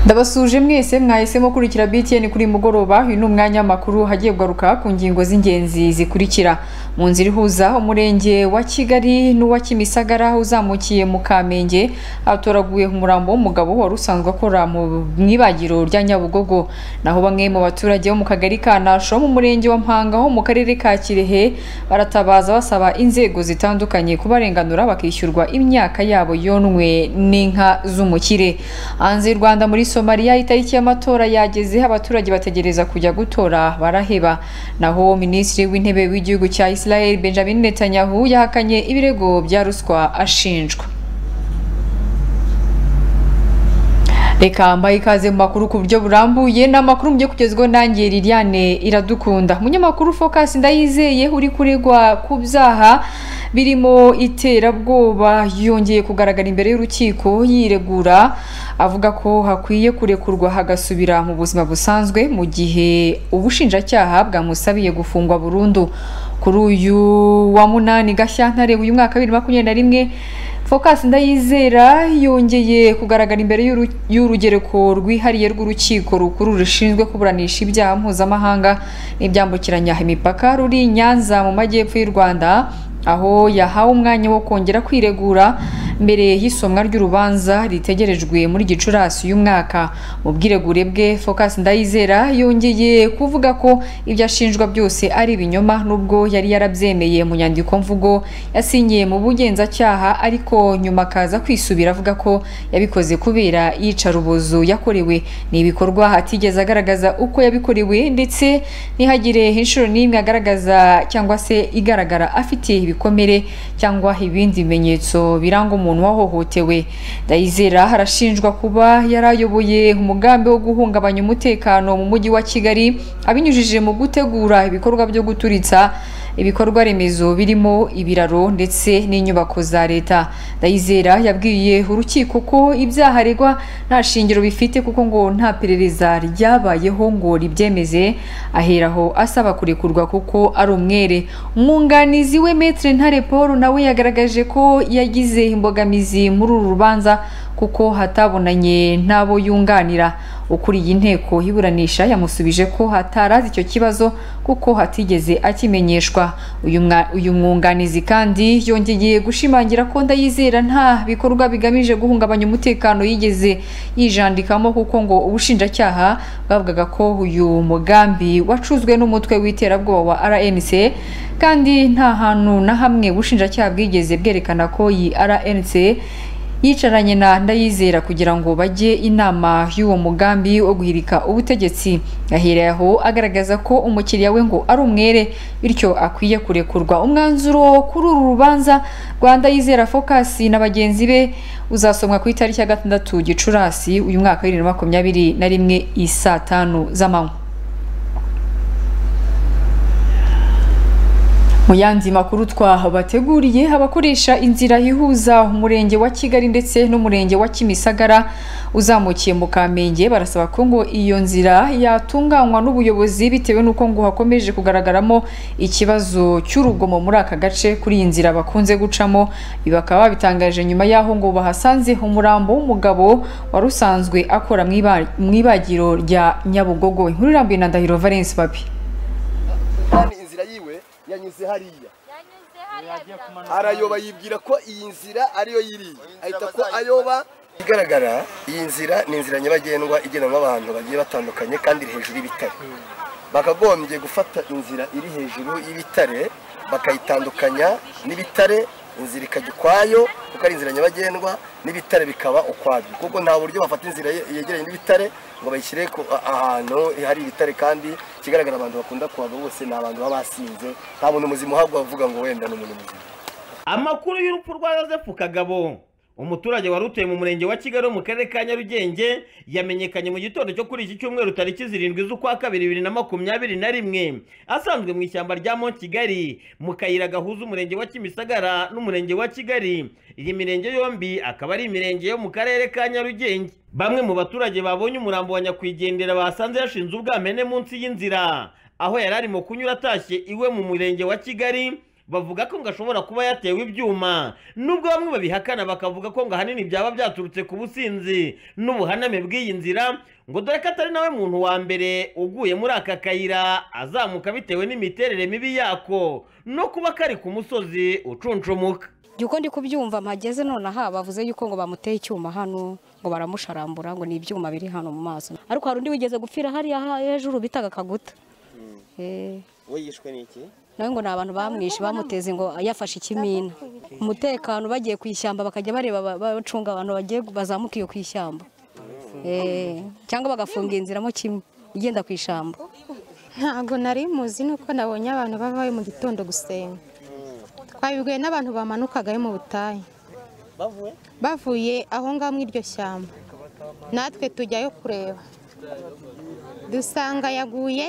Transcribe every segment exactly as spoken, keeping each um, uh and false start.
Ndabasuje mwese mwahisemo kurikira B T N kuri mugoroba. Uyu ni umwanya makuru hagiye kugaruka ku ngingo z'ingenzi zikurikira. Mu nzira ihuza umurenge wa Kigali n'uwa Kimisagara uzamukiye mu Kamenge atoraguye umurambo w'umugabo wari usanzwe akora mu mwibagiro rya Nyabugogo. Naho bamwe mu baturage bo mu kagari ka Nasho mu murenge wa Mpanga ho mu karere ka Kirehe baratabaza basaba inzego zitandukanye kubarenganura bakishyurwa imyaka yabo yonwe n'inka z'umukire. Hanze y'u Rwanda muri Somalia itariki y'amatora yageze abaturage bategereza kujya gutora baraheba. Naho Minisitiri w'Intebe w'igihugu cya Israel Benjamin Netanyahu yahakanye ibirego bya ruswa ashinjwa. Reka mbaye ikaze mu makuru ku buryo burambuye n'amakuru mujye kugezweho nanjye Liliane Iradukunda. Umunyamakuru Focus Ndayizeye uri kuregwa ku byaha birimo iterabwoba yongeye kugaragara imbere y'urukiko yiregura avuga ko hakwiye kurekurwa hagasubira mu buzima busanzwe mu gihe ubushinjacyaha bwamusabiye gufungwa burundu. Kuri uyu wa munani Gashyantare uyu mwaka wa bibiri na makumyabiri na rimwe Focus Ndayizera yongeye kugaragara imbere y'urugereko rwihariye rw'urukiko rukuru rushinzwe kuburanisha ibyaha mpuzamahanga n'ibyambukiranya imipaka ruri Nyanza mu majyepfo y'u Rwanda, aho yahawe umwanya wo kongera kwiregura mbere y'isomwa ry'urubanza ritegerejwe muri Gicurasi uyu mwaka. Mu bwiregure bwe Focus Ndayizera yongeye kuvuga ko ibyo ashinjwa byose ari ibinyoma nubwo yari yarabyemeye mu nyandiko mvugo yasinyiye mu bugenzacyaha, ariko nyuma akaza kwisubira avuga ko yabikoze kubera iyicarubozo yakorewe. Ni ibikorwa atigeze agaragaza uko yabikorewe ndetse ntihagire inshuro n'imwe agaragaza cyangwa se igaragara afite ibikomere cyangwa ibindi bimenyetso biranga umuntu wahohotewe. Ndayizera harashinjwa kuba yarayoboye umugambi wo guhungabanya umutekano mu mujyi wa Kigali abinyujije mu gutegura ibikorwa byo guturitsa ibikorwa remezo birimo ibiraro ndetse n'inyubako za leta. Ndayizera yabwiye urukiko ko ibyaha aregwa nta shingiro bifite kuko ngo nta perereza ryabayeho ngo ribyemeze, aheraho asaba kurekurwa kuko ari umwere. Umwunganizi we Maître Ntare Paul nawe yagaragaje ko yagize imbogamizi muri uru rubanza kuko hatabonanye n'abo yunganira. Ukuriye inteko y'iburanisha yamusubije ko hatarazi icyo kibazo kuko hatigeze akimenyeshwa. Uyu mwunganizi kandi yongeye gushimangira ko Ndayizera nta bikorwa bigamije guhungabanya umutekano yigeze yijandikamo kuko ngo ubushinjacyaha bavugaga ko uyu mugambi wacuzwe n'umutwe w'iterabwoba wa R N C kandi nta hantu na hamwe ubushinjacyaha bwigeze bwerekana ko iyi R N C yicaranye na Ndayizera kugira ngo bajye inama y'uwo mugambi wo guhirika ubutegetsi. Aheraho agaragaza ko umukiriya we ngo ari umwere bityo akwiye kurekurwa. Umwanzuro kuri uru rubanza rwa Ndayizera Focus na bagenzi be uzasomwa ku itariki ya gatandatu Gicurasi uyu mwaka wa bibiri na makumyabiri na rimwe isaa tanu z'amanywa. Mu yandi makuru twabateguriye, abakoresha inzira ihuza umurenge wa Kigali ndetse n'umurenge wa Kimisagara uzamukiye mu Kamenge barasaba ko ngo iyo nzira yatunganywa n'ubuyobozi bitewe n'uko ngo hakomeje kugaragaramo ikibazo cy'urugomo muri aka gace kuri iyi nzira bakunze gucamo. Bakaba babitangaje nyuma yaho ngo bahasanze umurambo w'umugabo wari usanzwe akora mu ibagiro rya Nyabugogo. Inkuru irambuye na Ndahiro Valence Papi. Yanyuze hariya arayoba yibwira ko iyi nzira ariyo yiri ahita ko ayoba. Igaragara iyi nzira ni inzira nyabagendwa igendanwa abantu bagiye batandukanye kandi iri hejuru y'ibitare. Bakagombye gufata inzira iri hejuru y'ibitare bakayitandukanya n'ibitare, inzira ikajya ukwayo kuko ari inzira nyabagendwa n'ibitare bikaba ukwabyo, kuko nta buryo bafata inzira yegeranye n'ibitare ngo bayishyire ahantu hari ibitare kandi kigaragara abantu bakunda kuhava bose ni abantu baba basinze, nta muntu muzima uhabwa bavuga ngo wenda ni umuntu muzima. Amakuru y'urupfu rwa Yozefu Kagabo, umuturage wari utuye mu murenge wa Kigali mu karere ka Nyarugenge, yamenyekanye mu gitondo cyo kuri iki cyumweru tariki zirindwi z'ukwa kabiri bibiri na makumyabiri na rimwe asanzwe mu ishyamba rya Mont Kigali mu kayira gahuza umurenge wa Kimisagara n'umurenge wa Kigali. Iyi mirenge yombi akaba ari imirenge yo mu karere ka Nyarugenge. Bamwe mu baturage babonye umurambo wa nyakwigendera basanze yashinze ubwamene munsi y'inzira aho yari arimo kunyura atashye iwe mu murenge wa Kigali bavuga ko ngo ashobora kuba yatewe ibyuma, nubwo bamwe babihakana bakavuga ko ngo ahanini byaba byaturutse ku businzi n'ubuhaname bw'iyi nzira, ngo dore ko atari nawe muntu wa mbere uguye muri aka kayira azamuka bitewe n'imiterere mibi yako no kuba kari ku musozi ucuncumuka. Yuko ndi kubyumva mpageze none aha bavuze yuko ngo bamuteye icyuma hano ngo baramusharambura ngo ni ibyuma biri hano mu maso, ariko hari undi wigeze gupfira hariya hejuru bitaga Kaguta. Eh, we yishwe niki? nawe ngo nabantu bamwishe bamuteze ngo yafashe ikimina. Umutekano bagiye kwishyamba bakajya bareba bacunga abantu bagiye bazamuka iyo kwishyamba. Eh, cyangwa bagafunga inzira mo kimwe igenda kwishamba. Ntago nari muzi nuko nabonye abantu bavaye mu gitondo gusenga. Twabibwiye n'abantu bamanukagayo mu butayu. Bavuye? Bavuye aho ngaho mu iryo shyamba. Natwe tujyayo kureba. Dusanga yaguye.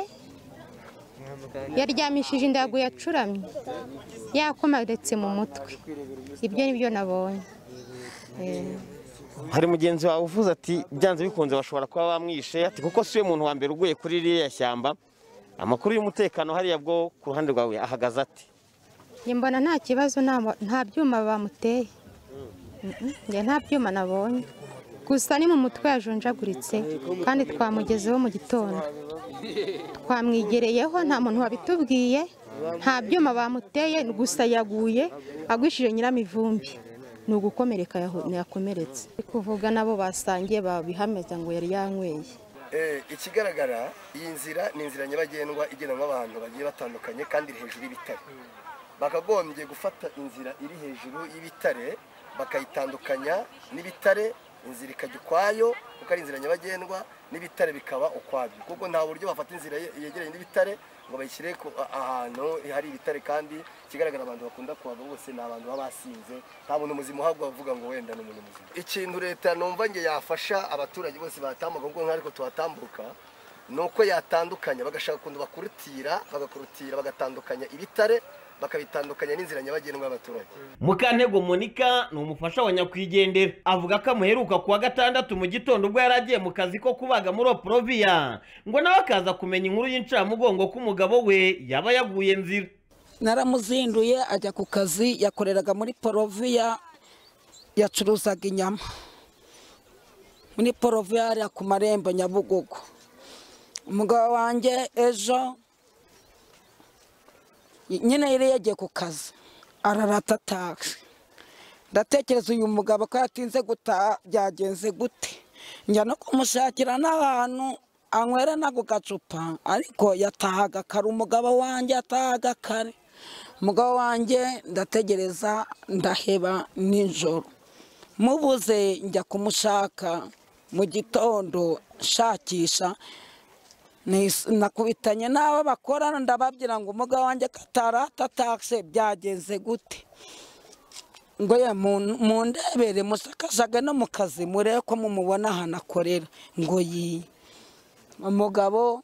Yaryamishije inda yaguye acuramye. Yakomeretse mu mutwe. Ibyo nibyo nabonye. Eh. Hari mugenzi wawe uvuze ati byanze bikunze bashobora kuba bamwishe, ati kuko siwe muntu wa mbere uguye kuri ririya shyamba. Amakuru y'umutekano hariya bwo ku ruhande rwawe ahagaze ati? Mbona nta kibazo nta byuma bamuteye. Nge nta byuma nabonye. Gusa ni mu mutwe yajonjaguritse kandi twamugezeho mu gitondo. Twamwigereyeho nta muntu wabitubwiye, nta byuma bamuteye, gusa yaguye agwishije nyiramivumbi. Ni ugukomereka yakomeretse. Kuvuga nabo basangiye babihameza ngo yari yanyweye. Eh, ikigaragara iyi nzira ni inzira nyabagendwa igendanwa abantu bagiye batandukanye kandi iri hejuru y'ibitare. Bakagombye gufata inzira iri hejuru y'ibitare bakayitandukanya n'ibitare, inzira ikajya ukwayo kuko ari inzira nyabagendwa, n'ibitare bikaba ukwabyo, kuko nta buryo bafata inzira yegereye n'ibitare ngo bayishyire ahantu hari ibitare. Kandi kigaragara abantu bakunda kuhava bose ni abantu baba basinze, nta muntu muzima uhabwa bavuga ngo wenda n'umuntu muzima. Ikintu leta numva nge yafasha abaturage bose batambuka kuko nk'ariko tuhatambuka nuko yatandukanya, bagashaka kundu bakurutira bagakurutira bagatandukanya ibitare bakabitandukanya n'inzira nyabagendwa y'abaturage. Mukantego Monica ni umufasha wa nyakwigendera, avuga ko amuheruka kuwa gatandatu mu gitondo ubwo yaragiye mu kazi ko kubaga muri Oprovia, ngo nawe akaza kumenya inkuru y'incamugongo ko umugabo we yaba yaguye nzira. Naramuzinduye ajya ku kazi, yakoreraga muri Oprovia, yacuruzaga inyama muri Oprovia hariya ku marembo Nyabugogo. Umugabo wanjye ejo nyine yari yagiye ku kazi ararata taxi. Ndatekereza uyu mugabo ko yatinze gutaha byagenze gute, njya no kumushakira n'ahantu anywera nako gacupa, ariko yatahaga kare. Umugabo wanjye yatahaga kare. Umugabo wanjye ndategereza ndaheba nijoro, mubuze njya kumushaka mu gitondo shakisha, nakubitanye n'abo bakorana ndababwira ngo umugabo wanjye katarata taxi byagenze gute, ngo ya mu ndebere musakajaga no mu kazi murebe ko mumubona ahantu akorera. Ngo yi umugabo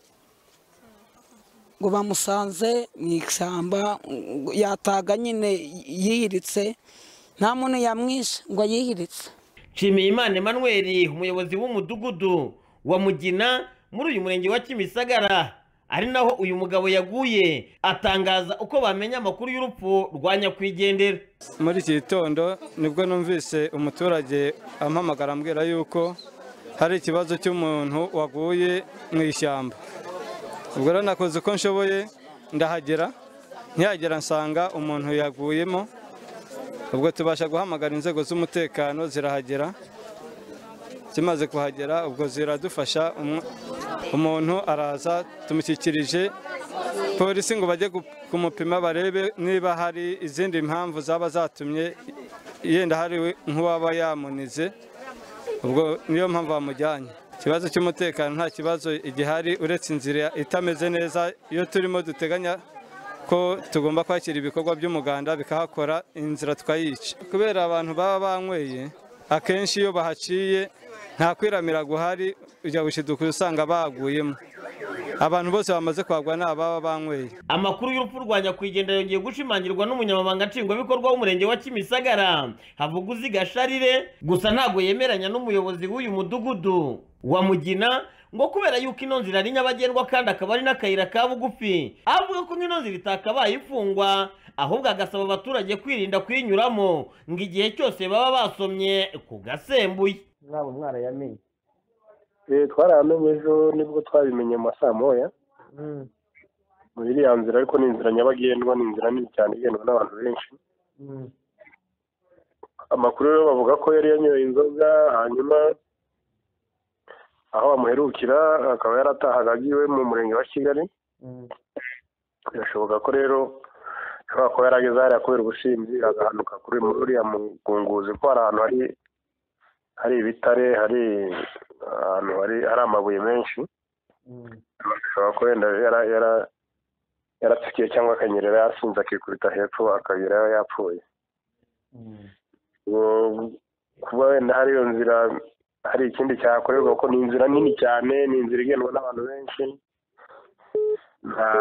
ngo bamusanze mu ishyamba, yataga nyine yihiritse, nta muntu yamwishe ngo yihiritse. Nshimiyimana Emmanuel, umuyobozi w'umudugudu wa Mugina muri uyu murenge wa Kimisagara, ari naho uyu mugabo yaguye, atangaza uko bamenya amakuru y'urupfu rwa nyakwigendera. Muri iki gitondo nibwo numvise umuturage ampamagara ambwira yuko hari ikibazo cy'umuntu waguye mu ishyamba. Ubwo rero nakoze uko nshoboye ndahagera, ntihagera nsanga umuntu yaguyemo. Ubwo tubasha guhamagara inzego z'umutekano zirahagera, zimaze kuhagera ubwo ziradufasha, umuntu araza tumushyikirije polisi ngo bajye kumupima barebe niba hari izindi mpamvu zaba zatumye yenda hari nk'uwaba yamunize, ubwo niyo mpamvu bamujyanye. Ikibazo cy'umutekano nta kibazo igihari uretse inzira itameze neza. Iyo turimo duteganya ko tugomba kwakira ibikorwa by'umuganda bikahakora, inzira twayica kubera abantu baba banyweye. Akenshi iyo bahaciye nta kwiramira guhari, ujya gushiduka usanga baguyemo. Abantu bose bamaze kwagwa n'ababa banyweye. Amakuru y'urupfu rwa nyakwigendera yongeye gushimangirwa n'umunyamabanga nshingwabikorwa w'umurenge wa Kimisagara Havuguzi Gasharire, gusa ntago yemeranya n'umuyobozi w'uyu mudugudu wa Mugina ngo kubera yuko ino nzira ari nyabagendwa kandi akaba ari n'akayira ka bugufi, avuga ko ino nzira itakabaye ifungwa ahubwo agasaba abaturage kwirinda kuyinyuramo ngo igihe cyose baba basomye ku gasembuye. Mwaba mwarayamenye? Eh, twaramenye ejo nibwo twabimenye mu saa moya. Mm. Muri iriya nzira ariko ni inzira nyabagendwa, ni inzira nini cyane igendwa n'abantu benshi. Mm. Amakuru rero bavuga ko yari yanyoye inzoga, hanyuma aho amuherukira akaba yaratahaga agiwe mu murenge wa Kigali. Mm. Birashoboka ko rero ashobora kuba yarageze hariya kubera ubusinzi agahanuka kuri uriya mugunguzi, ko hari ahantu hari hari ibitare, hari ahantu hari hari amabuye menshi. Mm. Ashobora kuba wenda yara yara yaratsukiye cyangwa akanyerera yasinze akikubita hepfo akagerayo yapfuye. Mm. Kuba wenda hari iyo nzira hari ikindi cyakorerwa, ko ni inzira nini cyane, ni inzira igendwa n'abantu benshi, nta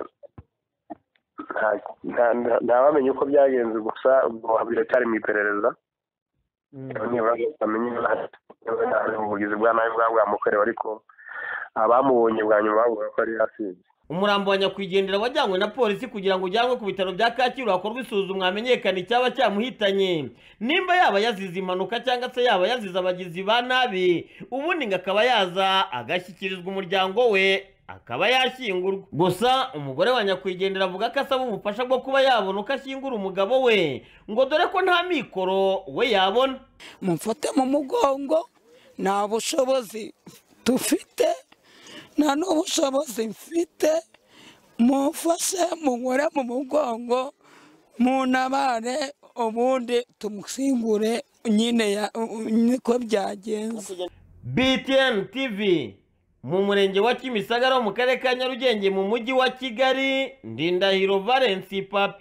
nta bamenye uko byagenze, gusa ubwo biracyari mu iperereza. Niba bamenye hari ubugizi bwa nabi bwa bwamukorewe, ariko abamubonye bwa nyuma bavuga ko ari yasinze. Umurambo wa nyakwigendera wajyanywe na polisi kugira ngo ujyanwe ku bitaro bya Kacyiru hakorwe isuzumwa hamenyekane icyaba cyamuhitanye, nimba yaba yazize impanuka cyangwa se yaba yazize abagizi ba nabi, ubundi ngo akaba yaza agashyikirizwa umuryango we akaba yashyingurwa. Gusa umugore wa nyakwigendera avuga ko asaba ubufasha bwo kuba yabona uko ashyingura umugabo we, ngo dore ko nta mikoro we yabona. Mumfate mu mugongo, nta bushobozi dufite, nta n'ubushobozi mfite, mufashe munkore mu mugongo, muntabare, ubundi tumushyingure nyine niko byagenze. B T N T V mu murenge wa Kimisagara mu karere ka Nyarugenge mu mujyi wa Kigali, Ndindahiro Valence Papi.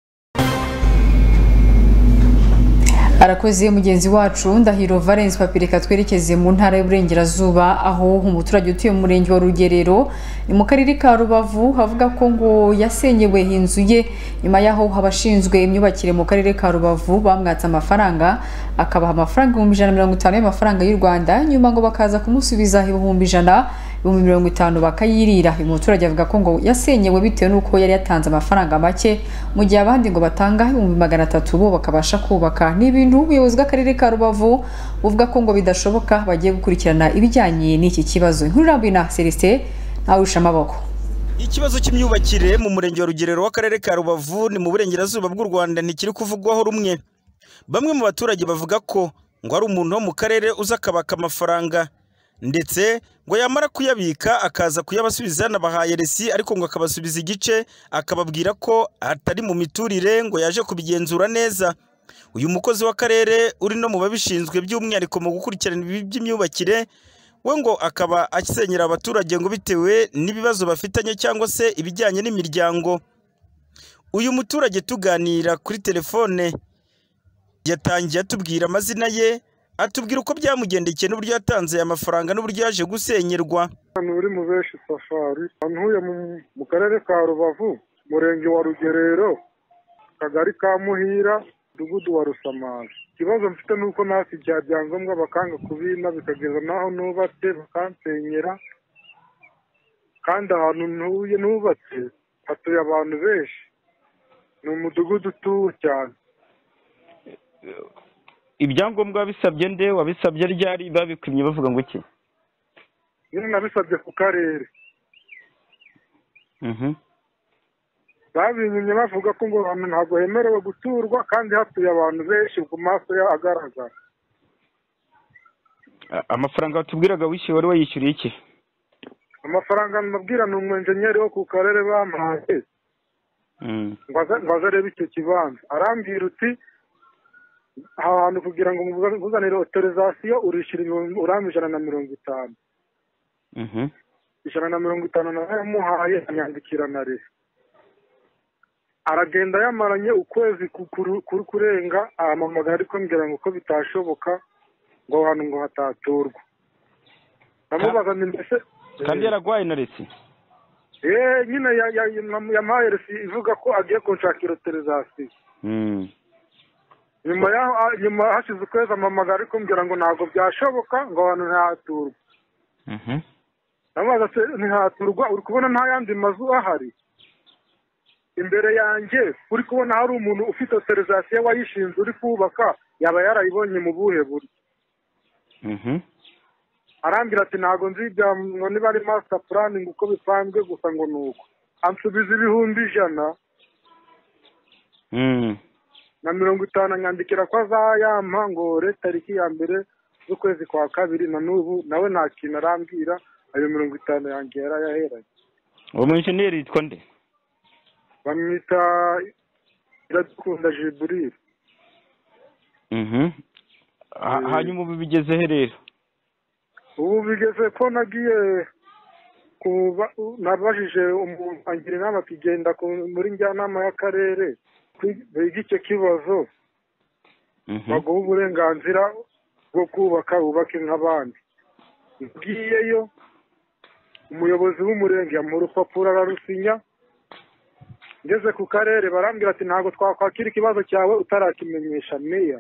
Arakoze mugenzi wacu Ndahiro Valence Papi. Reka twerekeze mu ntara y'Uburengerazuba, aho umuturage utuye mu murenge wa Rugerero ni mu karere ka Rubavu havuga ko ngo yasenyewe inzu ye, nyuma yaho abashinzwe imyubakire mu karere ka Rubavu bamwatse amafaranga, akabaha amafaranga ibihumbi ijana na mirongo itanu y'amafaranga y'u Rwanda, nyuma ngo bakaza kumusubiza ibihumbi ijana, ibihumbi mirongo itanu bakayirira. Uyu muturage avuga ko ngo yasenyewe bitewe n'uko yari yatanze amafaranga make, mu gihe abandi ngo batanga ibihumbi magana atatu bo bakabasha kubaka. Ni ibintu ubuyobozi bw'akarere ka Rubavu buvuga ko ngo bidashoboka, bagiye gukurikirana ibijyanye n'iki kibazo. Inkuru irambuye na Celestin Ntawusha Amaboko. Ikibazo cy'imyubakire mu murenge wa Rugerero w'akarere ka Rubavu ni mu burengerazuba bw'u Rwanda ntikiri kuvugwaho rumwe. Bamwe mu baturage bavuga ko ngo ari umuntu wo mu karere uza akabaka amafaranga, ndetse ngo yamara kuyabika akaza kuyabasubiza nabahaye resi, ariko ngo akabasubiza igice, akababwira ko atari mu miturire, ngo yaje kubigenzura neza. Uyu mukozi w'akarere uri no mu babishinzwe by'umwihariko mu gukurikirana iby'imyubakire, we ngo akaba asenyera abaturage ngo bitewe n'ibibazo bafitanye cyangwa se ibijyanye n'imiryango. Uyu muturage tuganira kuri telefone yatangiye atubwira amazina ye, atubwira uko byamugendekeye n'uburyo yatanze aya mafaranga n'uburyo yaje gusenyerwa. Uri mu beshi Safari, ntuye mu karere ka Rubavu, murenge wa Rugerero, kagari ka Muhira, mudugudu wa Rusamaza. Ikibazo mfite nuko nasi bya byangombwa bakanga kubina, bikageza naho nubatse bakansenyera, kandi ahantu ntuye nubatse hatuye abantu benshi, ni umudugudu utuwe cyane. Ibyangombwa wabisabye nde? Wabisabye ryari? Babikwimye bavuga ngo iki? Nyine nabisabye ku karere. Mhm. Babinyimye bavuga ko ngo hano ntabwo hemerewe guturwa kandi hatuye abantu benshi ku maso ya agaragara. Amafaranga watubwiraga wishyuye wari wayishyuriye iki? Amafaranga nabwira ni umwenjenyeri wo ku karere bampaye. Mm. Ngwaza reba icyo kibanza. Arambwira uti ahantu kugira ngo muzanire autorisation urishira urami ijana na mirongo itanu. Mhm. Ijana na mirongo itanu namuhaye anyandikira na resi. Aragenda yamaranye ukwezi kuri kurenga, amamagara ariko mbwira ngo ko bitashoboka ngo hano ngo hataturwa. Namubaza ni mbese kandi yaragwaye na resi? Eh, nyine yamaye resi ivuga ko agiye kunshakira autorisation. Mm. Nyuma ya nyuma hashize ukwezi amamagara ariko mbwira ngo ntago byashoboka ngo hano ntaturwa. Mhm. amazi ntihaturwa uri kubona nta yandi mazu ahari imbere yanjye uri kubona hari umuntu ufite autorisation wayishinze uri kubaka yaba yarayibonye mu buhe buryo mhm arambira ati ntago nzi ibya ngo niba ari master planning uko bipanzwe gusa ngo nuko ansubiza ibihumbi ijana mm na mirongo itanu nyandikira ko azayampa ngo leta tariki ya mbere z'ukwezi kwa kabiri na n'ubu nawe nta kintu arambwira ayo mirongo itanu yanjye yarayaheranye uwo mwenjeniyeri yitwa nde bamwita Iradukunda Jibril mhm hanyuma ubu bigeze he rero ubu bigeze ko nagiye kuba nabajije umuntu angira inama kugenda muri njyanama y'akarere kwiga icyo kibazo baguha uburenganzira bwo kubaka ubake nk'abandi ngiyeyo umuyobozi w'umurenge yamuha urupapuro ararusinya ngeze ku karere barambwira ati ntabwo twakwakira ikibazo cyawe utarakimenyesha meya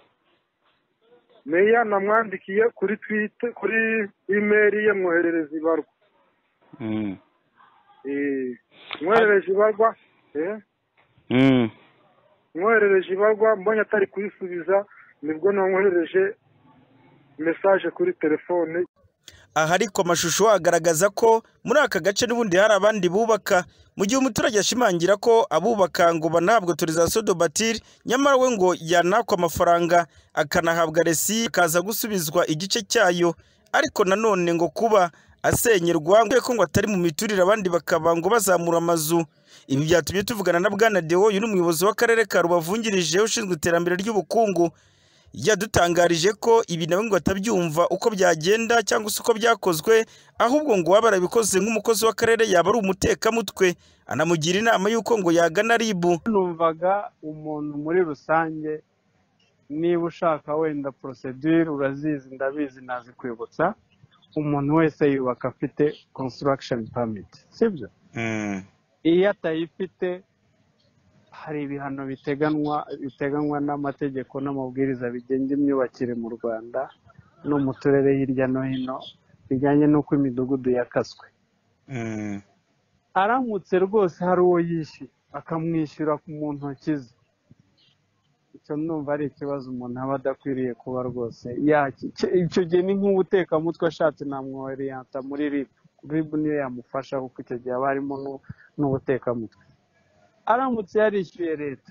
meya namwandikiye kuri twite kuri email ye mwoherereza ibarwa mm eh mwoherereje ibarwa eh mm mwoherereje ibarwa mbonye atari kuyisubiza nibwo namwoherereje message kuri telefone. aha ariko amashusho agaragaza ko muri aka gace n'ubundi hari abandi bubaka mu gihe umuturage ashimangira ko abubaka ngo banabwo autorisation de bâtir nyamara we ngo yanakwa amafaranga akanahabwa resi kaza gusubizwa igice cyayo ariko nanone ngo kuba asenyerwa ngo ngo atari mu miturire abandi bakaba ngo bazamura amazu. Ibi byatumye tuvugana na Bwana Deo uyu n'umuyobozi w'akarere ka Rubavungirije ushinzwe iterambere ry'ubukungu yadutangarije ko ibi nawe ngo atabyumva uko byagenda cyangwa se uko byakozwe ahubwo ngo waba arabikoze nk'umukozi w'akarere yaba ari umutekamutwe anamugira inama y'uko ngo yagana ribu. Numvaga umuntu muri rusange niba ushaka wenda procedure urazizi ndabizi nazi kwibutsa umuntu wese yubaka afite construction permit sibyo mm. iyo atayifite hari ibihano biteganwa biteganwa n'amategeko n'amabwiriza bigenga imyubakire mu Rwanda no mu turere hirya no hino bijyanye n'uko imidugudu yakaswe. mm. Aramutse rwose hari uwo yishyuye akamwishyura mu ntoki ze icyo numva ari ikibazo umuntu aba adakwiriye kuba rwose icyo gihe ni nk'ubutekamutwe ashatse namwoheriyanta muri rib rib niyo yamufasha kuko icyo gihe aba harimo n'ubutekamutwe. Aramutse yarishyuye leta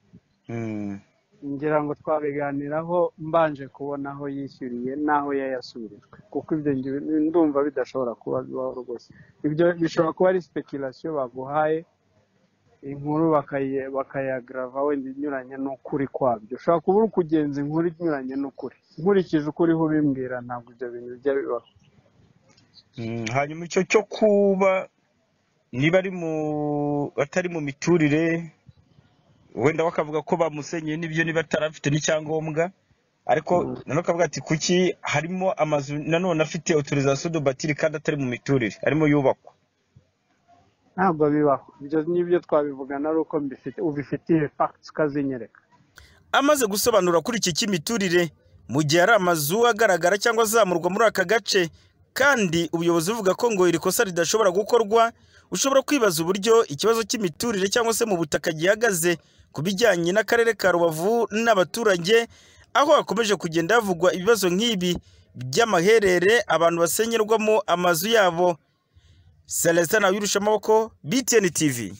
ngira ngo twabiganiraho mbanje kubona aho yishyuriye n'aho yayasubirijwe kuko ibyo ndumva bidashobora kuba bibaho rwose. Ibyo bishobora kuba ari speculation baguhaye inkuru bakayagrava wenda inyuranye n'ukuri kwabyo. Ushobora kuba uri kugenza inkuru inyuranye n'ukuri nkurikije ukuri ho bimbwira ntabwo ibyo bintu bijya bibaho. Hanyuma icyo cyo kuba niba ari mu atari mu miturire wenda bakavuga ko bamusenyeye n'ibyo niba atarafite n'icyangombwa ariko nanone kavuga ati kuki harimo amazu nanone afite autorisation de bâtir kandi atari mu miturire arimo yubakwa. Ntabwo bibaho ibyo nibyo twabivugana ari uko mbifite ubifitiye facts kazinyereka. Amaze gusobanura kuri iki cy'imiturire mu gihe ari amazu agaragara cyangwa azamurwa muri aka gace kandi ubuyobozi buvuga ko ngo iri kosa ridashobora gukorwa, ushobora kwibaza uburyo ikibazo cy'imiturire cyangwa se mu butaka gihagaze kubijyanye n'akarere ka Rubavu n'abaturage aho hakomeje kugenda havugwa ibibazo nk'ibi by'amaherere abantu basenyerwamo amazu yabo. Celestin Wirusha Maboko, B T N T V.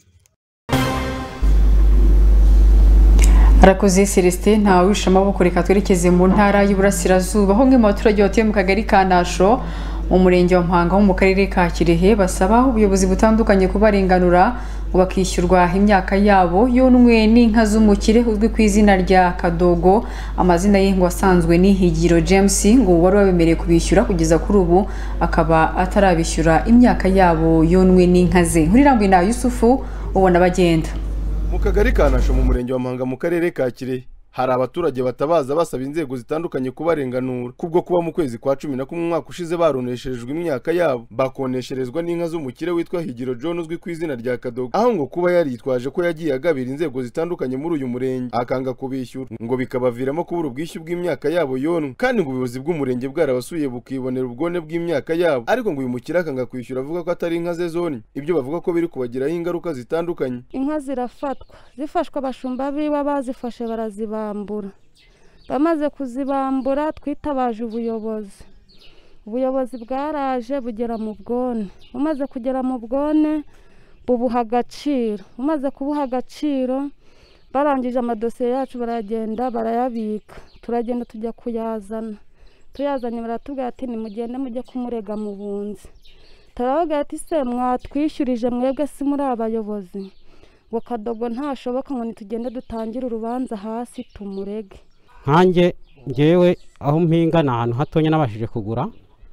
Arakoze Celestin nta Wirusha Maboko, reka twerekeze mu ntara y'Uburasirazuba aho mwe mu baturage batuye mu kagari ka Nasho mu murenge wa Mpanga mu karere ka Kirehe basaba ubuyobozi butandukanye kubarenganura ngo bakishyurwa imyaka yabo yonwe n'inka z'umukire uzwi ku izina rya Kadogo. Amazina ye ngo asanzwe ni Higiro James ngo wari wabemereye kubishyura kugeza kuri ubu akaba atarabishyura imyaka yabo yonwe n'inka ze. Nkurirambuye na Yusufu ubona bagenda mu kagari ka Nasho mu murenge wa Mpanga mu karere ka Kirehe hari abaturage batabaza basaba inzego zitandukanye kubarenganura kubwo kuba mu kwezi kwa cumi na kumwe umwaka ushize baronesherejwe imyaka yabo bakonesherezwa n'inka z'umukire witwa Higiro John uzwi ku izina rya Kadogo, aho ngo kuba yaritwaje ko yagiye agabira inzego zitandukanye muri uyu murenge akanga kubishyura ngo bikabaviramo kubura ubwishyu bw'imyaka yabo yonwe, kandi ngo ubuyobozi bw'umurenge bwarabasuye bukibonera ubwone bw'imyaka yabo, ariko ngo uyu mukire akanga kwishyura avuga ko atari inka ze zone, ibyo bavuga ko biri kubagiraho ingaruka zitandukanye. Inka zirafatwa zifashwa abashumba biba bazifashe barazibambura, bamaze kuzibambura twitabaje ubuyobozi ubuyobozi bwaraje bugera mu bwone, bumaze kugera mu bwone bubuha agaciro, bumaze kubuha agaciro barangije amadosiye yacu baragenda barayabika, turagenda tujya kuyazana, tuyazanye baratubwira ati nimugende mujye kumurega mu bunzi, turavuga ati se mwatwishyurije mwebwe si muri abayobozi, ngo Kadogo ntashoboka ngo nitugende dutangire urubanza hasi tumurege. Nkanjye ngewe aho mpinga ni ahantu hatonya nabashije kugura,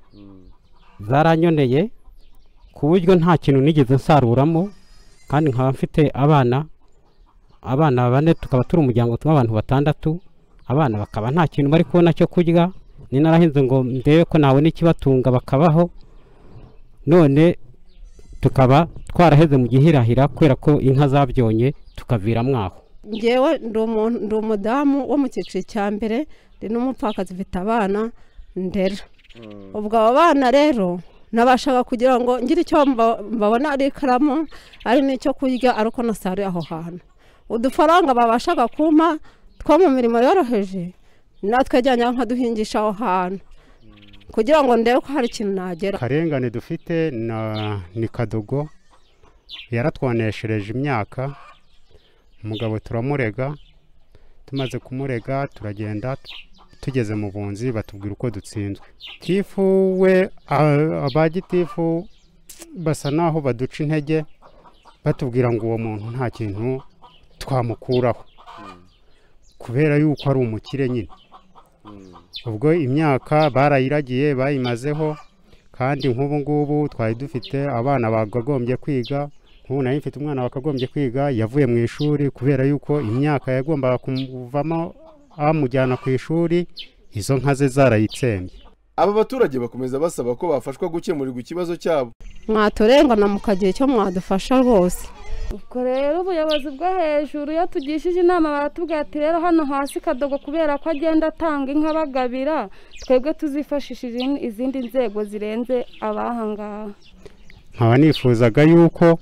zaranyoneye ku buryo nta kintu nigeze nsaruramo, kandi nkaba mfite abana abana bane, tukaba turi umuryango w'abantu batandatu, abana bakaba nta kintu bari kubona cyo kurya, ni narahinze ngo ndebe ko nabona ikibatunga bakabaho, none tukaba twaraheze mu gihirahira kubera ko inka zabyonye tukavira mwaho. Ngewe ndi umudamu wo mu cyiciro cya mbere, ndi n'umupfakazi mfite abana ndera, ubwo abo bana rero nabashaga kugira ngo ngire icyo mbabona ari ikaramu ari n'icyo kurya, ariko nasaruye aho hantu udufaranga babashaga kumpa two mu mirimo yoroheje natwe jyanye nkaduhingisha aho hantu kugira ngo ndebe ko hari ikintu nagera. Karengane dufite na ni Kadogo yaratwoneshereje imyaka, umugabo turamurega, tumaze kumurega turagenda tugeze mu bunzi batubwira uko dutsinzwe. Tifu we abagitifu basa naho baduca intege batubwira ngo uwo muntu nta kintu twamukuraho kubera yuko ari umukire nyine. Ubwo imyaka barayiragiye bayimazeho, kandi nk'ubu ngubu twari dufite abana bakagombye kwiga, nk'ubu nari mfite umwana wakagombye kwiga yavuye mu ishuri kubera yuko imyaka yagombaga kuvamo amujyana ku ishuri, izo nka ze zarayitsembye. Aba baturage bakomeza basaba ko bafashwa gukemurirwa ikibazo cyabo. Mwaturengana mukagira icyo mwadufasha rwose. Ubwo rero ubuyobozi bwo hejuru iyo tugishije inama baratubwira ati rero hano hasi Kadogo kubera ko agenda atanga inka bagabira, twebwe tuzifashishije izindi nzego zirenze abahangaha. Nkaba nifuzaga yuko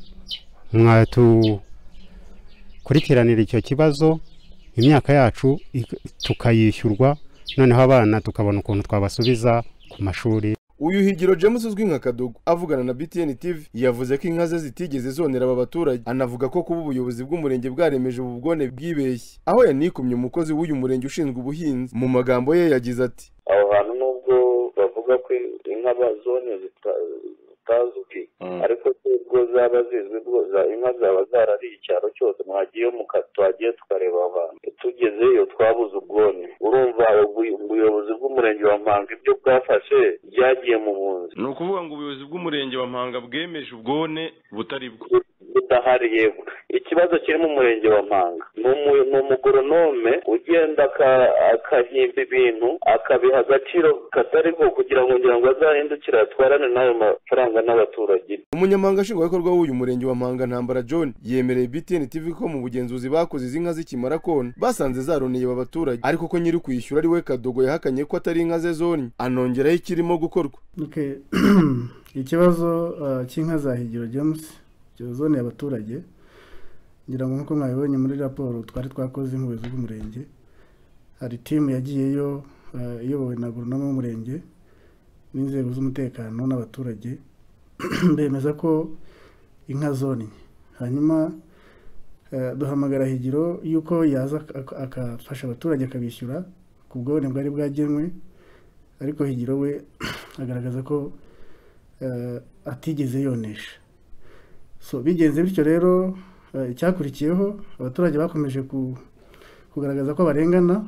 mwatukurikiranira icyo kibazo, imyaka yacu tukayishyurwa, noneho abana tukabona ukuntu twabasubiza ku mashuri. Uyu Higiro James uzwi nka Kadogo avugana na B T N T V yavuze ko inka ze zitigeze zonera aba baturage, anavuga ko kuba ubuyobozi bw'umurenge bwaremeje ubu bwone bwibeshye, aho yanikumye umukozi w'uyu murenge ushinzwe ubuhinzi. Mu magambo ye yagize ati aho hantu nubwo bavuga ko inka bazone zitazwi, ariko ubwo zaba zizwi rwoza inka zaba zarariye icyaro cyose, mwagiye mukatwagiye tukareba abantu, tugezeyo twabuze ubwone. Urumva ubuyobozi bw'umurenge wa Mpanga ibyo bwafashe byagiye mu bunzi. Ni ukuvuga ngo ubuyobozi bw'umurenge wa Mpanga bwemeje ubwone butari bwo budahari. Yego, ikibazo kiri mu murenge wa Mpanga ni umugoronome ugenda akahimba ibintu akabiha agaciro katari ko kugira ngo ngira ngo azahindukire atwarane n'ayo mafaranga n'abaturage. Umunyamabanga nshingwabikorwa w'uyu murenge wa Mpanga Ntambara John yemereye B T N T V ko mu bugenzuzi bakoze izi nka zikimara kona basanze zaroneye aba baturage, ariko ko nyiri kwishyura ari we Kadogo yahakanye ko atari inka ze zone, anongeraho ikirimo gukorwa. Ikibazo cy'inka za Higiro James zone y'abaturage, ngira ngo nkuko mwabibonye muri raporo twari twakoze nk'ubuyobozi bw'umurenge, hari timu yagiyeyo iyobowe na agoronome w'umurenge n'inzego z'umutekano n'abaturage bemeza ko inka zone. Hanyuma duhamagara Higiro yuko yaza akafasha abaturage akabishyura ku bwone bwari bwagenwe, ariko Higiro we agaragaza ko atigeze yonesha. So bigenze bityo rero icyakurikiyeho abaturage bakomeje kugaragaza ko barengana,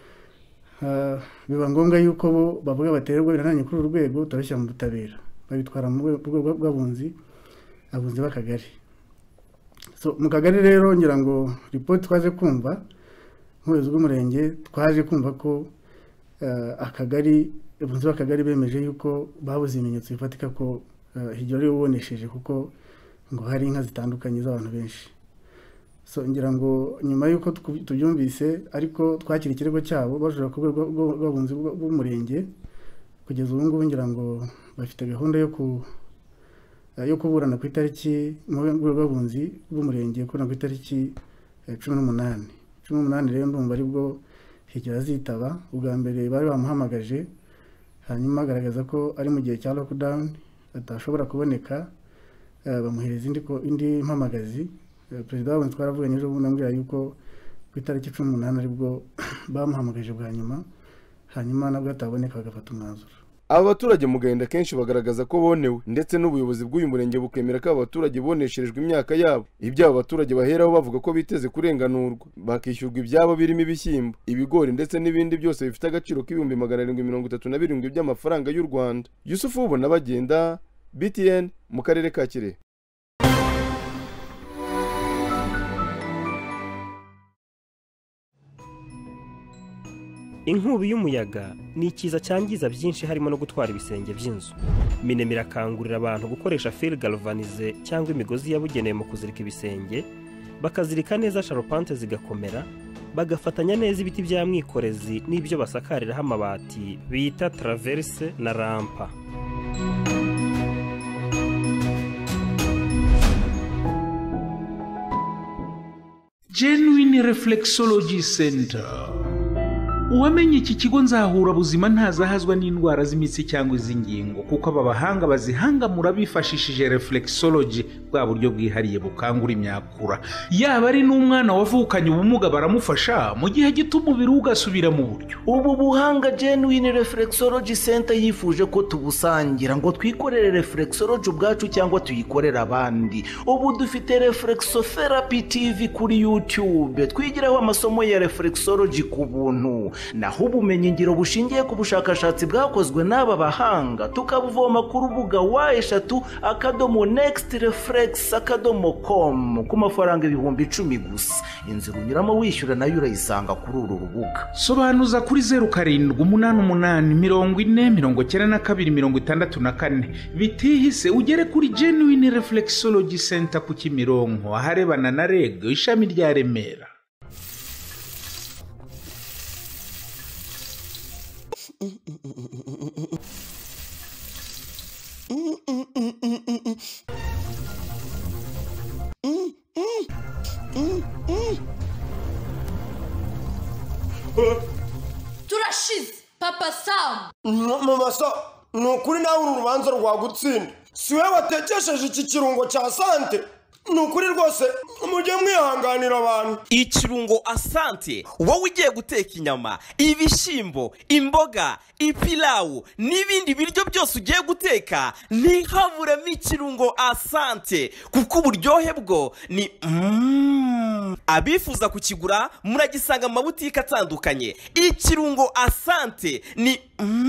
biba ngombwa yuko bo bavuga baterwa birananye kuri uru rwego turashyira mu butabera, babitwara mu rwego rw'abunzi abunzi b'akagari. So mu kagari rero ngira ngo report twaje kumva nk'ubuyobozi bw'umurenge twaje kumva ko akagari abunzi b'akagari bemeje yuko babuze ibimenyetso bifatika ko Higiro ari ubonesheje kuko ngo hari inka zitandukanye z'abantu benshi. So ngira ngo nyuma yuko tubyumvise ariko twakira ikirego cyabo bajura ku rwego rw'abunzi bw'umurenge kugeza ubu ngubu ngira ngo bafite gahunda yo ku yo kuburana ku itariki mu rwego rw'abunzi bw'umurenge kuburana ku itariki cumi n'umunani cumi n'umunani rero ndumva aribwo Higiro azitaba. Ubwa mbere bari bamuhamagaje hanyuma agaragaza ko ari mu gihe cya lockdown atashobora kuboneka, bamuhereza indi indi mpamagazi. Perezida w'abunzi twaravuganye ejo bundi ambwira yuko ku itariki cumi n'umunani aribwo bamuhamagaje bwa nyuma, hanyuma nabwo ataboneka bagafata umwanzuro. Aba baturage mu gahinda kenshi bagaragaza ko bonewe ndetse n'ubuyobozi bw'uyu murenge bukemera ko abaturage bonesherejwe imyaka yabo. Ibyo aba baturage baheraho bavuga ko biteze kurenganurwa bakishyurwa ibyabo birimo ibishyimbo, ibigori ndetse n'ibindi byose bifite agaciro k'ibihumbi magana arindwi mirongo itatu na birindwi by'amafaranga y'u Rwanda. Yusufu ubona bagenda B T N mu karere ka Kirehe. Inkubi y'umuyaga ni ikiza cyangiza byinshi harimo no gutwara ibisenge by'inzu. Minema irakangurira abantu gukoresha fil galvanize cyangwa imigozi yabugenewe mu kuzirika ibisenge, bakazirika neza sharpante zigakomera, bagafatanya neza ibiti bya mwikorezi n'ibyo basakariraho amabati bita traverse na rampa. Genuine Reflexology Center. Uwamenye iki kigo nzahura buzima ntazahazwa n'indwara z'imitsi cyangwa iz'ingingo kuko aba bahanga bazihangamura bifashishije reflexology, bwa buryo bwihariye bukangura imyakura. Yaba ari n'umwana wavukanye ubumuga baramufasha mu gihe gito umubiri ugasubira mu buryo. Ubu buhanga Genuine Reflexology Center yifuje ko tubusangira ngo twikorere reflexology ubwacu cyangwa tuyikorere abandi. Ubu dufite Reflexotherapy T V kuri YouTube twigiraho amasomo ya reflexology ku buntu. Naho ubumenyi ngiro bushingiye ku bushakashatsi bwakozwe n'aba bahanga tukabuvoma ku rubuga wa eshatu akadomo next reflex akadomo com ku mafaranga ibihumbi icumi gusa. Inzira unyuramo wishyura nayo urayisanga kuri uru rubuga. Sobanuza kuri zeru karindwi umunani umunani mirongo ine mirongo icyenda na kabiri mirongo itandatu na kane. Bitihise ugere kuri Genuine Reflexology Center ku Kimironko aharebana na R E G ishami rya Remera. Turashize Papa Sam. Mama Sam, nukuri nawe uru rubanza rwagutsinda. Siwe watekesheje iki kirungo cya sante. Nukuri rwose mujye mwihanganira abantu. Ikirungo asante wowe ugiye guteka inyama, ibishimbo, imboga, ipilawu n'ibindi biryo byose ugiye guteka ntihaburemo ikirungo asante kuko uburyohe bwo ni mm. Abifuza kukigura muragisanga mu mabutike atandukanye. Ikirungo asante ni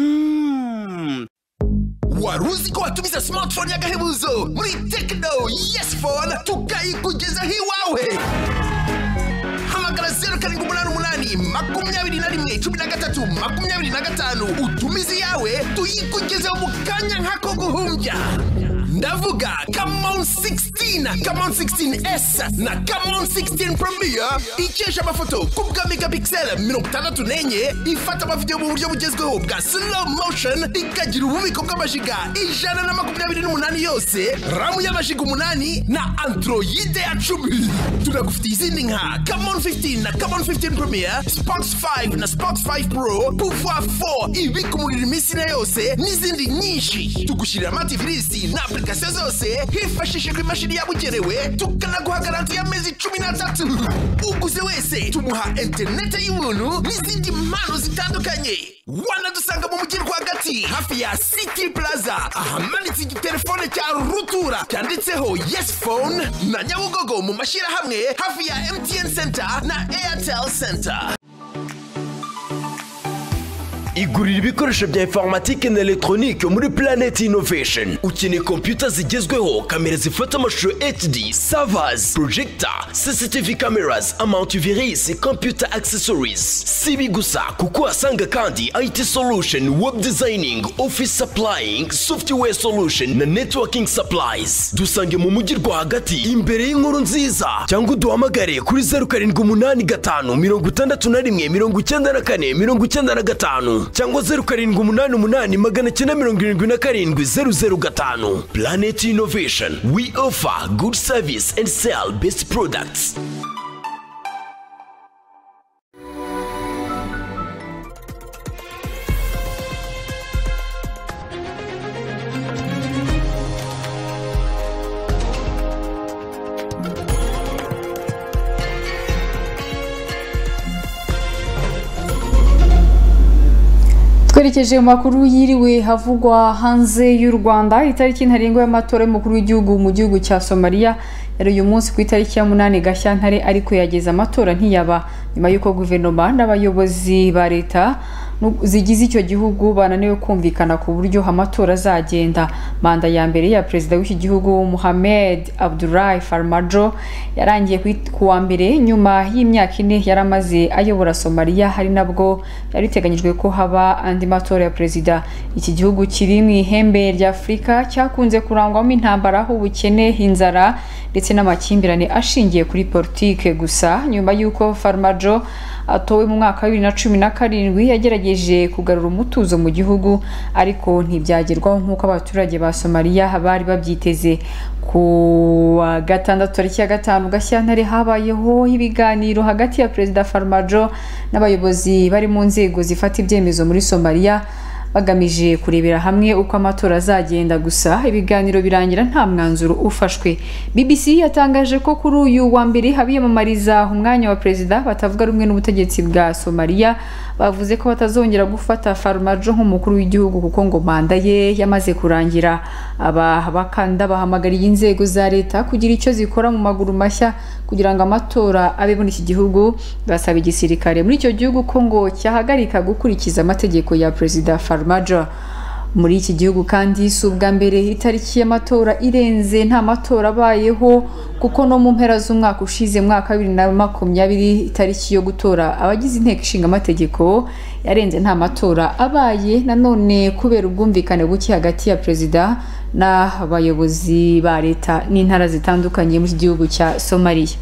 mm. Waruzi ko watumiza smartphone y'agahebuzo muri Tecno Yes Phone tukayikugeza hiwawe. Hamagara zeru karindwi umunani umunani makumyabiri na rimwe cumi na gatatu makumyabiri na gatanu utumizi yawe tuyikugezeho mu kanya nk'ako guhumbya. Ndavuga Camon sixteen, Camon sixteen S na Camon sixteen Premier ikesha amafoto ku bwa megapixel mirongo itandatu n'enye, ifata amavideo mu buryo bugezweho bwa slow motion, ikagira ububiko bw'amajiga ijana na makumyabiri n'umunani yose, ramu y'amajiga umunani na Android ya cumi. Tunagufitiye izindi nka Camon fifteen na Camon fifteen Premier, Spox five na Spox five Pro, Pouvoir four ibika umuriro iminsi na yose n'izindi nyinshi. Tugushyirira amativisi na application zose hifashishijwe imashini yabugenewe, tukanaguha garanti y'amezi cumi n'atatu. Uguze wese tumuha interineti y'ubuntu n'izindi mpano zitandukanye. Wanadusanga mu mujyi rwagati hafi ya City Plaza ahamanitse igitelefone cya rutura cyanditseho Yes Phone, na Nyabugogo mu mashyirahamwe hafi ya M T N Center na Airtel Center. igurira ibikoresho bya informatike na electronique muri Planet Innovation. Ukeneye computer zigezweho, kamera zifata amashusho H D, servers, projector, C C T V cameras, antivirus, computer accessories. Sibi gusa kuko asanga kandi I T solution, web designing, office supplying, software solution na networking supplies. Dusange mu mujyi rwagati imbere y'inkuru nziza, cyangwa uduhamagare kuri zero karindwi umunani gatanu mirongo itandatu na rimwe mirongo icyenda na kane mirongo icyenda na gatanu cyangwa zero karindwi umunani umunani magana cyenda mirongo irindwi na karindwi zeru zeru gatanu. Planet Innovation, we offer good service and sell best products. twerekeje mu makuru yiriwe havugwa hanze y'u Rwanda. Itariki ntarengwa y'amatora y'umukuru w'igihugu mu gihugu cya Somalia yari uyu munsi ku itariki ya munani Gashyantare, ariko yageze amatora ntiyaba nyuma y'uko guverinoma n'abayobozi ba leta zigize icyo gihugu bananiwe kumvikana ku buryo amatora azagenda. Manda ya mbere ya perezida w'iki gihugu Mohamed Abdullahi Farmajo yarangiye ku wa mbere nyuma y'imyaka ine yaramaze ayobora Somalia, hari nabwo yari iteganyijwe ko haba andi matora ya perezida. Iki gihugu kiri mu ihembe rya Afurika cyakunze kurangwamo intambara, ubukene, inzara ndetse n'amakimbirane ashingiye kuri politike. Gusa nyuma y'uko Farmajo atowe mu mwaka wa bibiri na cumi na karindwi yagerageje kugarura umutuzo mu gihugu, ariko ntibyagerwaho nk'uko abaturage ba Somalia bari babyiteze. Ku wa gatandatu tariki ya gatanu Gashyantare habayeho ibiganiro hagati ya perezida Farmajo n'abayobozi bari mu nzego zifata ibyemezo muri Somalia bagamije kurebera hamwe uko amatora azagenda. Gusa ibiganiro birangira nta mwanzuro ufashwe. B B C yatangaje ko kuri uyu wa mbere habiyamamariza umwanya wa perezida batavuga rumwe n'ubutegetsi bwa Somalia bavuze ko batazongera gufata Farmajo nk'umukuru w'igihugu kuko ngo manda ye yamaze kurangira. Aba bakanda bahamagariye inzego za leta kugira icyo zikora mu maguru mashya kugira ngo amatora abe muri iki gihugu. Basaba igisirikare muri icyo gihugu ko ngo cyahagarika gukurikiza amategeko ya perezida Farmajo. Muri iki gihugu kandi si ubwa mbere itariki y'amatora irenze nta matora abayeho, kuko no mu mpera z'umwaka ushize mwaka wa bibiri na makumyabiri itariki yo gutora abagize inteko ishinga amategeko yarenze nta matora abaye, nanone kubera ubwumvikane buke hagati ya perezida n'abayobozi ba leta n'intara zitandukanye mu gihugu cya Somalia.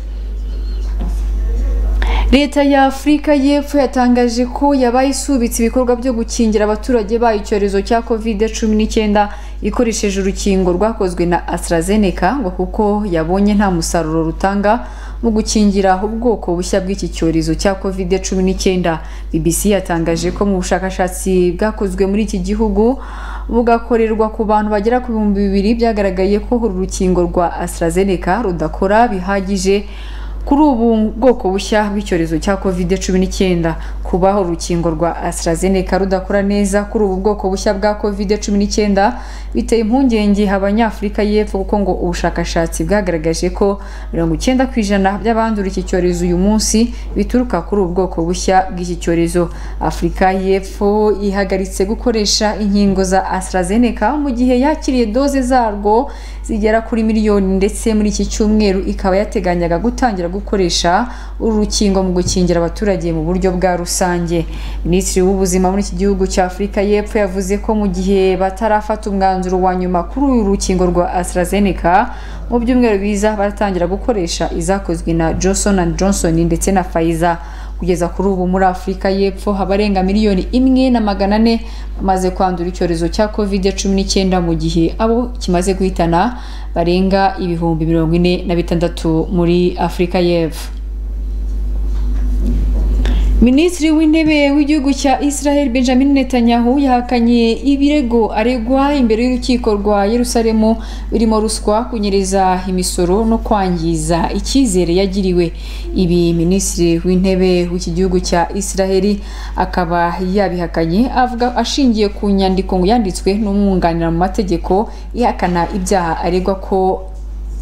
Leta ya Afurika y'Epfo yatangaje ko yabaye isubitse ibikorwa byo gukingira abaturage bayo icyorezo cya covid cumi n'icyenda ikoresheje urukingo rwakozwe na AstraZeneca, ngo kuko yabonye nta musaruro rutanga mu gukingira ubwoko bushya bw'iki cyorezo cya covid cumi n'icyenda. B B C yatangaje ko mu bushakashatsi bwakozwe muri iki gihugu bugakorerwa ku bantu bagera ku bihumbi bibiri byagaragaye ko uru rukingo rwa AstraZeneca rudakora bihagije kuri ubu bwoko bushya bw'icyorezo cya covid cumi n'icyenda. Kubaho urukingo rwa AstraZeneca rudakora neza kuri ubu bwoko bushya bwa covid cumi n'icyenda biteye impungenge Abanyafurika y'Epfo, kuko ngo ubushakashatsi bwagaragaje ko mirongo icyenda ku ijana by'abandura iki cyorezo uyu munsi bituruka kuri ubu bwoko bushya bw'iki cyorezo. Afurika y'Epfo ihagaritse gukoresha inkingo za AstraZeneca mu gihe yakiriye doze zarwo zigera kuri miliyoni, ndetse muri iki cyumweru ikaba yateganyaga gutangira gukoresha uru rukingo mu gukingira abaturage mu buryo bwa rusange. Minisitiri w'ubuzima muri iki gihugu cya Afurika y'Epfo yavuze ko mu gihe batarafata umwanzuro wa nyuma kuri uru rukingo rwa AstraZeneca, mu byumweru biza baratangira gukoresha izakozwe na Johnson and Johnson ndetse na Pfizer. Kugeza kuri ubu muri Afurika y'Epfo habarenga miliyoni imwe na magana ane bamaze kwandura icyorezo cya covid cumi n'icyenda, mu gihe abo kimaze guhitana barenga ibihumbi mirongo ine na bitandatu muri Afurika y'Epfo. Minisitiri w'intebe w'igihugu cya Israel Benjamin Netanyahu yahakanye ibirego aregwa imbere y'urukiko rwa Yerusalemu birimo ruswa, kunyereza imisoro no kwangiza icyizere yagiriwe. Ibi Minisitiri w'intebe w'iki gihugu cya Israel akaba yabihakanye avuga ashingiye ku nyandiko yanditswe n'umwunganira mu mategeko ihakana ibyaha aregwa ko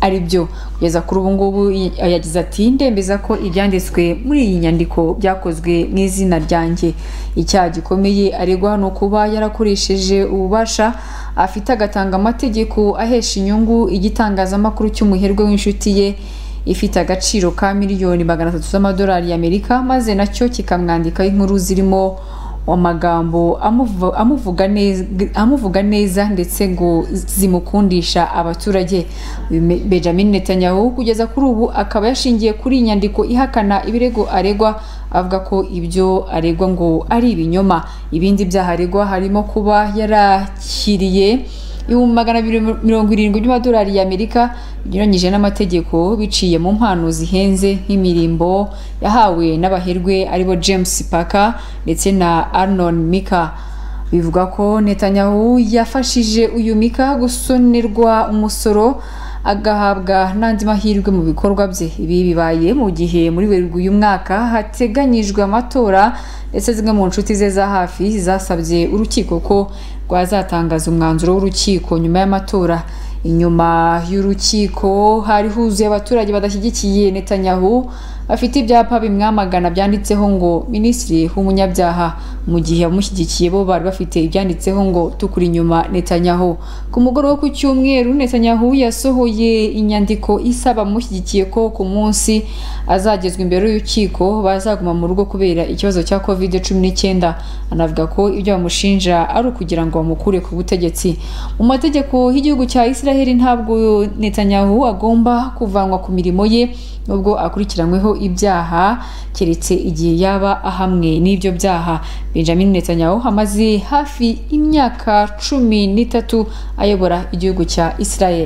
ari byo. Kugeza kuri ubu ngubu yagize ati ndembeza ko ibyanditswe muri iyi nyandiko byakozwe mu izina ryanjye. Icyaha gikomeye aregwa no kuba yarakoresheje ububasha afite agatanga amategeko ahesha inyungu igitangazamakuru cy'umuherwe w'inshuti ye ifite agaciro ka miliyoni magana atatu z'amadolari y'Amerika, maze nacyo kikamwandikaho inkuru zirimo amagambo amuvuga neza amuvuga neza ndetse ngo zimukundisha abaturage. Benjamin Netanyahu kugeza kuri ubu akaba yashingiye kuri inyandiko ihakana ibirego aregwa, avuga ko ibyo aregwa ngo ari ibinyoma. Ibindi byaha aregwa harimo kuba yarakiriye ibihumbi magana abiri mirongo irindwi by'amadolari y'Amerika binyuranyije n'amategeko biciye mu mpano zihenze nk'imirimbo yahawe n'abaherwe aribo James Packer ndetse na Arnon Mika. Bivuga ko Netanyahu yafashije uyu Mika gusonerwa umusoro agahabwa n'andi mahirwe mu bikorwa bye. Ibi bibaye mu gihe muri Werurwe uyu mwaka hateganyijwe amatora ndetse zimwe mu nshuti ze za hafi zasabye urukiko ko rwazatangaza umwanzuro w'urukiko nyuma y'amatora. Inyuma y'urukiko hari huzuye abaturage badashyigikiye Netanyahu bafite ibyapa bimwamagana byanditseho ngo minisitiri w'umunyabyaha, mu gihe abamushyigikiye bo bari bafite ibyanditseho ngo tukuri inyuma Netanyahu. Ku mugoroba ku cyumweru Netanyahu yasohoye inyandiko isaba abamushyigikiye ko ku munsi azagezwa imbere y'urukiko bazaguma mu rugo kubera ikibazo cya covid cumi n'icyenda. Anavuga ko ibyo bamushinja ari ukugira ngo bamukure ku butegetsi. Mu mategeko y'igihugu cya Israel ntabwo Netanyahu agomba kuvanwa ku mirimo ye nubwo akurikiranyweho ibyaha keretse igihe yaba ahamwe n'ibyo byaha. Benjamin Netanyahu amaze hafi imyaka cumi n'itatu ayobora igihugu cya Israel.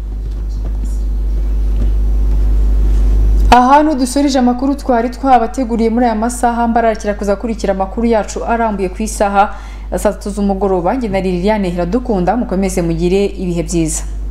Ahantu dusoreje amakuru twari twabateguriye muri aya masaha, mbarakira kuza kurikira amakuru yacu arambuye ku isaha ya saa tatu z'umugoroba. Nge na Liliane Iradukunda, mukomeze mugire ibihe byiza.